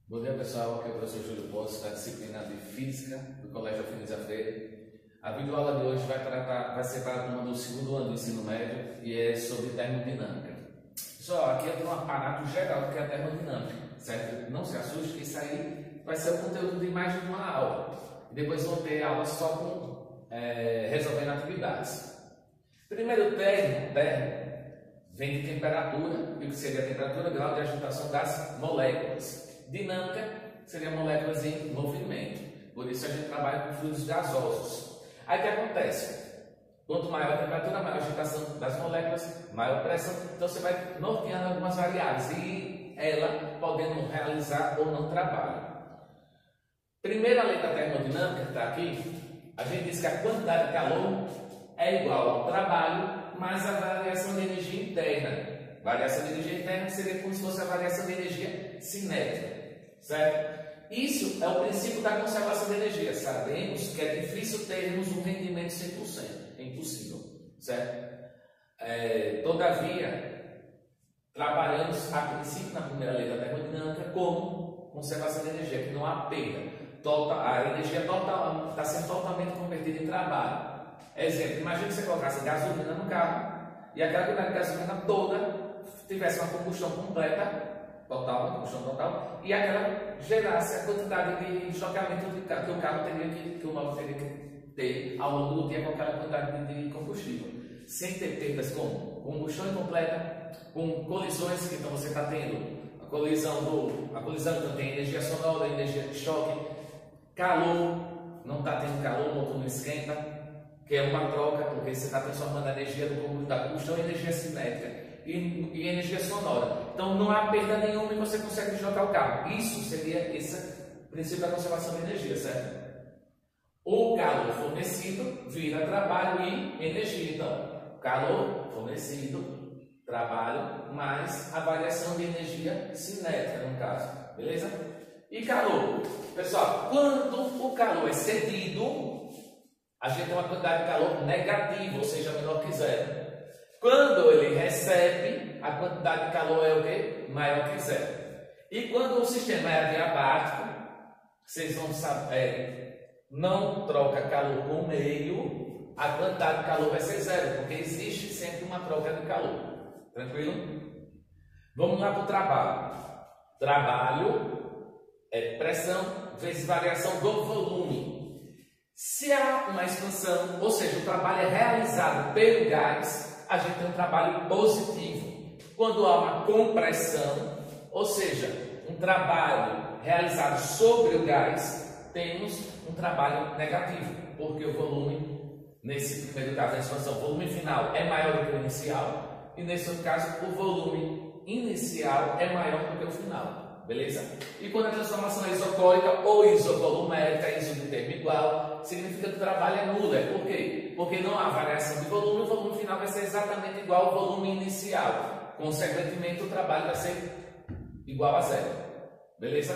Bom dia pessoal, aqui é o professor Júlio Poço, da disciplina de Física do Colégio Alfenísio Freire. A videoaula de hoje vai ser para a turma do segundo ano do ensino médio e é sobre termodinâmica. Pessoal, aqui eu tenho um aparato geral do que é a termodinâmica, certo? Não se assuste que isso aí vai ser o conteúdo de mais de uma aula. E depois vão ter aulas só com resolvendo atividades. Primeiro termo vem de temperatura, e o que seria a temperatura? Grau de agitação das moléculas. Dinâmica seria moléculas em movimento, por isso a gente trabalha com fluidos gasosos. Aí o que acontece? Quanto maior a temperatura, maior a agitação das moléculas, maior pressão, então você vai norteando algumas variáveis e ela podendo realizar ou não trabalho. Primeira lei da termodinâmica que está aqui, a gente diz que a quantidade de calor é igual ao trabalho mais a variação de energia interna. Variação de energia interna seria como se fosse a variação de energia cinética. Certo? Isso é o princípio da conservação de energia. Sabemos que é difícil termos um rendimento 100%. É impossível. Certo? Todavia, trabalhamos a princípio na primeira lei da termodinâmica como conservação de energia, que não há perda. A energia total está sendo totalmente convertida em trabalho. Exemplo, imagine que você colocasse gasolina no carro e aquela quantidade de gasolina toda tivesse uma combustão completa, combustão total, e aquela gerasse a quantidade de deslocamento que o carro que o móvel teria que ter ao longo do dia com aquela quantidade de combustível, sem ter perdas como combustão incompleta, com colisões que então você está tendo, a colisão então tem energia sonora, energia de choque, calor, não está tendo calor, o motor não esquenta, que é uma troca, porque você está transformando a energia da combustão em energia cinética e energia sonora. Então não há perda nenhuma e você consegue deslocar o carro. Isso seria esse princípio da conservação de energia, certo? O calor fornecido vira trabalho e energia. Então, calor fornecido, trabalho, mais a variação de energia cinética, no caso. Beleza? E calor. Pessoal, quando o calor é cedido, a gente tem uma quantidade de calor negativa, ou seja, menor que zero. Quando ele recebe, a quantidade de calor é o quê? Maior que zero. E quando o sistema é adiabático, vocês vão saber, não troca calor com meio, a quantidade de calor vai ser zero, porque existe sempre uma troca de calor. Tranquilo? Vamos lá para o trabalho. Trabalho é pressão vezes variação do volume. Se há uma expansão, ou seja, o trabalho é realizado pelo gás, a gente tem um trabalho positivo. Quando há uma compressão, ou seja, um trabalho realizado sobre o gás, temos um trabalho negativo, porque o volume, nesse primeiro caso da expansão, o volume final é maior do que o inicial, e nesse outro caso, o volume inicial é maior do que o final. Beleza? E quando a transformação é isocórica ou isovolumérica, iso de termo igual, significa que o trabalho é nulo. Por quê? Porque não há variação de volume, o volume final vai ser exatamente igual ao volume inicial. Consequentemente, o trabalho vai ser igual a zero. Beleza?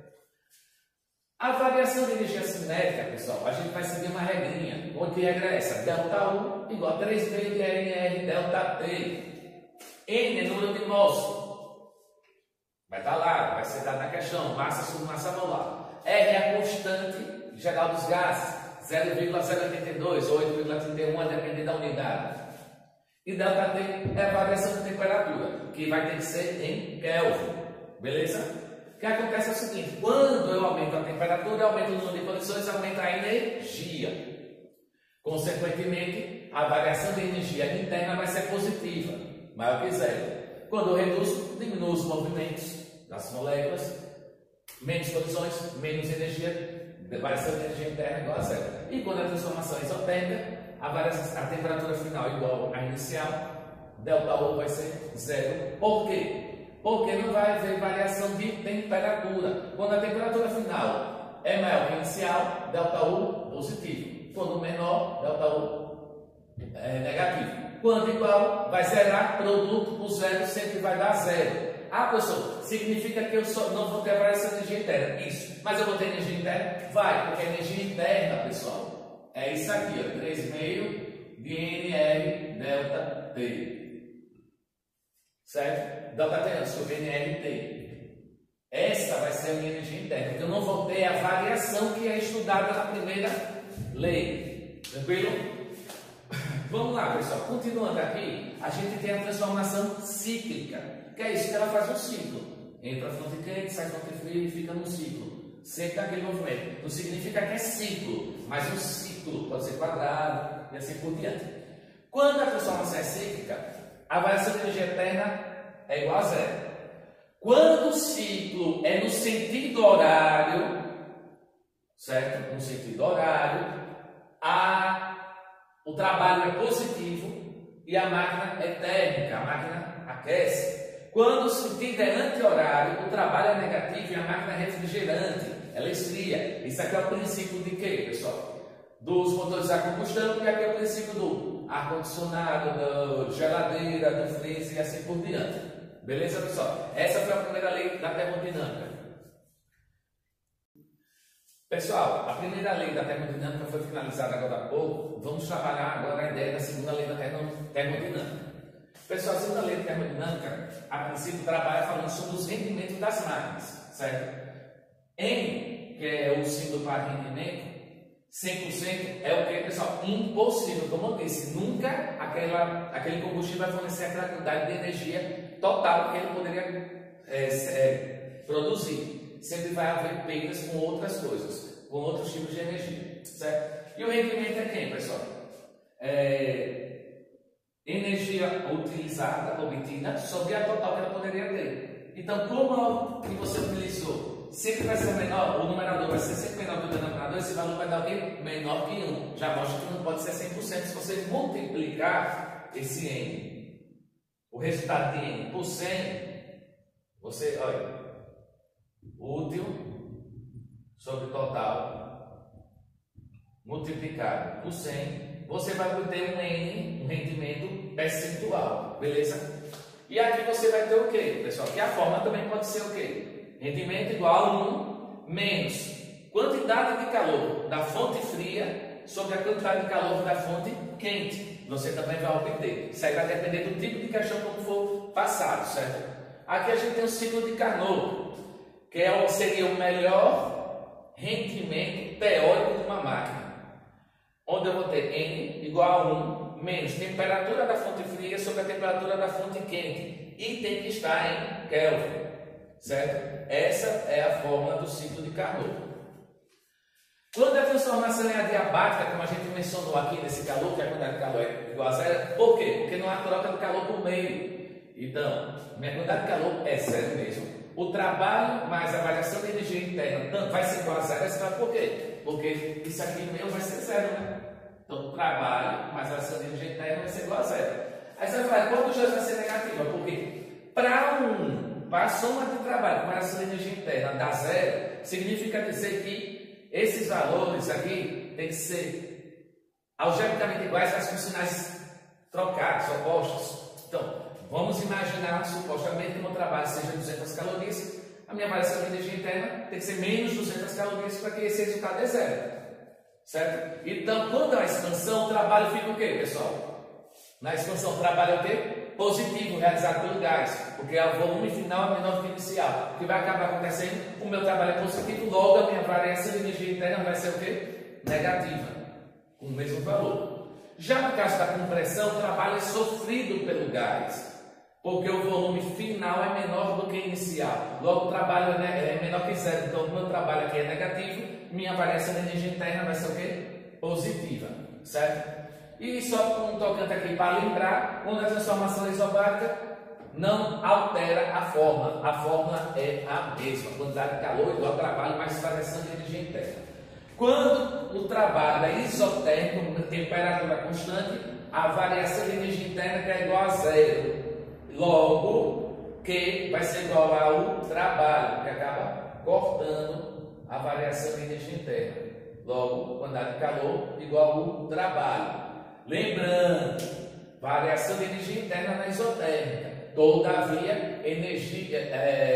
A variação de energia cinética, pessoal, a gente vai seguir uma regrinha. Que regra é essa? Δ1 igual a 3 vezes de NR ΔT. N é número de mols. Vai estar lá, vai ser dado na questão, massa sobre massa molar. R é a constante geral dos gases, 0,082 ou 8,31, a depender da unidade. E ΔT é a variação de temperatura, que vai ter que ser em Kelvin. Beleza? O que acontece é o seguinte, quando eu aumento a temperatura, eu aumento o número de condições, aumenta a energia. Consequentemente, a variação de energia interna vai ser positiva, maior que zero. Quando eu reduzo, diminuo os movimentos das moléculas, menos colisões, menos energia, variação de energia interna igual a zero. E quando a transformação é isotérmica, a temperatura final é igual à inicial, ΔU vai ser zero. Por quê? Porque não vai haver variação de temperatura. Quando a temperatura final é maior que a inicial, ΔU positivo. Quando menor, ΔU é negativo. Quando igual, vai zerar, produto por zero sempre vai dar zero. Ah, professor, significa que eu não vou ter variação de energia interna. Isso. Mas eu vou ter energia interna? Vai, porque a energia interna, pessoal, é isso aqui, ó, 3,5 de NR ΔT. Certo? ΔT não, sobre NRT. Essa vai ser ser a minha energia interna, porque eu não vou ter a variação que é estudada na primeira lei. Tranquilo? Vamos lá, pessoal. Continuando aqui, a gente tem a transformação cíclica, que é isso que ela faz um ciclo. Entra a fonte quente, sai a fonte fria e fica num ciclo. Sempre aquele movimento. Não significa que é ciclo, mas um ciclo pode ser quadrado e assim por diante. Quando a transformação é cíclica, a variação de energia eterna é igual a zero. Quando o ciclo é no sentido horário, certo? No sentido horário, o trabalho é positivo e a máquina é térmica, a máquina aquece. Quando o sentido é anti-horário, o trabalho é negativo e a máquina é refrigerante, ela esfria. Isso aqui é o princípio de quê, pessoal? Dos motores a combustão, e aqui é o princípio do ar-condicionado, da geladeira, do freezer e assim por diante. Beleza, pessoal? Essa foi a primeira lei da termodinâmica. Pessoal, a primeira lei da termodinâmica foi finalizada agora há pouco. Vamos trabalhar agora a ideia da segunda lei da termodinâmica. Pessoal, a segunda lei da termodinâmica, a princípio, trabalha falando sobre os rendimentos das máquinas, certo? N, que é o símbolo para rendimento, 100% é o que, pessoal? Impossível. Como eu disse, nunca aquele combustível vai fornecer aquela quantidade de energia total que ele poderia produzir. Sempre vai haver perdas com outras coisas, com outros tipos de energia, certo? E o rendimento é quem, pessoal? Energia utilizada, obtida, sobre a total que ela poderia ter. Então, como que você utilizou? Sempre vai ser menor, o numerador vai ser sempre menor que o denominador, esse valor vai dar o quê? Menor que 1. Já mostra que não pode ser 100% se você multiplicar esse N. O resultado de N por 100, você, olha, útil sobre total multiplicado por 100, você vai ter um N, um rendimento percentual, beleza? E aqui você vai ter o quê, pessoal? Que a fórmula também pode ser o quê? Rendimento igual a 1 menos quantidade de calor da fonte fria sobre a quantidade de calor da fonte quente. Você também vai obter. Isso aí vai depender do tipo de questão como for passado, certo? Aqui a gente tem o ciclo de Carnot, que seria o melhor rendimento teórico de uma máquina, onde eu vou ter N igual a 1 menos temperatura da fonte fria sobre a temperatura da fonte quente, e tem que estar em Kelvin, certo? Essa é a fórmula do ciclo de Carnot. Quando a transformação é adiabática, como a gente mencionou aqui nesse calor, que a quantidade de calor é igual a zero, por quê? Porque não há troca de calor por meio. Então, minha quantidade de calor é zero mesmo. O trabalho mais a variação de energia interna vai ser igual a zero. Você fala, por quê? Porque isso aqui meu vai ser zero, né? Então, o trabalho mais a variação de energia interna vai ser igual a zero. Aí você vai falar, quanto já vai ser negativa? Porque para a soma de trabalho com variação de energia interna dar zero, significa dizer que esses valores aqui têm que ser algebricamente iguais, mas com sinais trocados, opostos. Então, vamos imaginar, supostamente, que o meu trabalho seja 200 calorias, a minha variação de energia interna tem que ser menos 200 calorias para que esse resultado dê zero. Certo? Então, quando há expansão, o trabalho fica o quê, pessoal? Na expansão, o trabalho é o quê? Positivo, realizado pelo gás, porque o volume final é menor do que inicial. O que vai acabar acontecendo? O meu trabalho é positivo, logo a minha variação de energia interna vai ser o quê? Negativa, com o mesmo valor. Já no caso da compressão, o trabalho é sofrido pelo gás, porque o volume final é menor do que inicial. Logo o trabalho é menor que zero. Então o meu trabalho aqui é negativo, minha variação de energia interna vai ser o quê? Positiva, certo? E só um tocante aqui para lembrar, quando a transformação é isobárica, não altera a fórmula. A fórmula é a mesma, quantidade de calor igual ao trabalho mais variação de energia interna. Quando o trabalho é isotérmico, temperatura constante, a variação de energia interna é igual a zero. Logo, que vai ser igual ao trabalho, que acaba cortando a variação de energia interna. Logo, quantidade de calor igual ao trabalho. Lembrando, variação de energia interna na isotérmica. Todavia, energia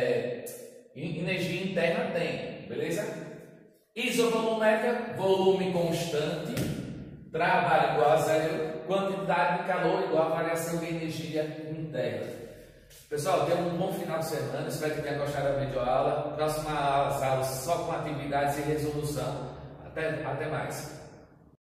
interna tem, beleza? Isovolumérica, volume constante, trabalho igual a zero, quantidade de calor igual a variação de energia interna. Pessoal, tenham um bom final de semana, espero que tenham gostado da videoaula. Próximas aulas só com atividades e resolução. Até mais.